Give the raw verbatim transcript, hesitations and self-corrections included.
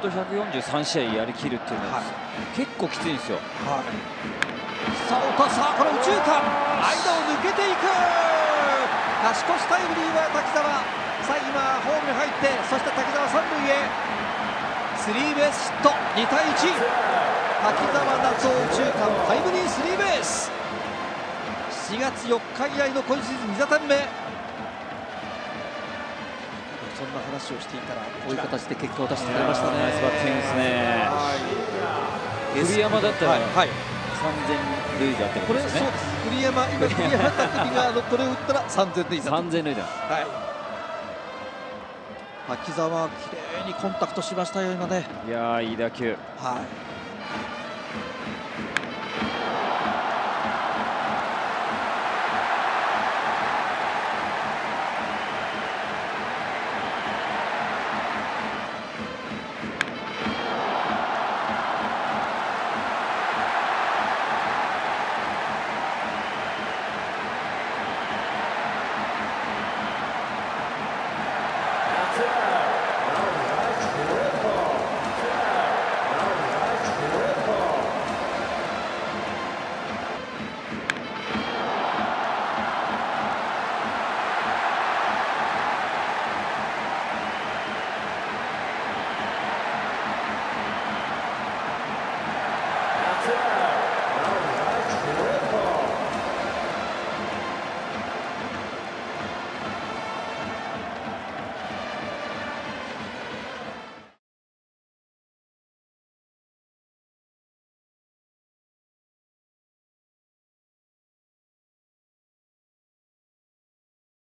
とひゃくよんじゅうさんしあいやりきるっていうのは、はい、結構きついんですよ。 はい、さあ、さあこの右中間、間を抜けていく、勝ち越しタイムリーは滝澤。さあ今ホームに入って、そして滝澤三塁へスリーベースヒット、にたいいち。滝澤夏央右中間タイムリースリーベース。しちがつよっか以来の今シーズンに打点目。そんな話をしていたら、こういう形で結果を出してくれましたね。 ナイスバッティングですね。栗山だったら、はいはい、さんぜんるいだってことですね。これそうです。栗山、今栗山拓がこれを打ったらさんぜんるいだ。さんぜんるいだ。はい。滝澤は綺麗にコンタクトしましたよ今ね。 いやー、いい打球。 はい。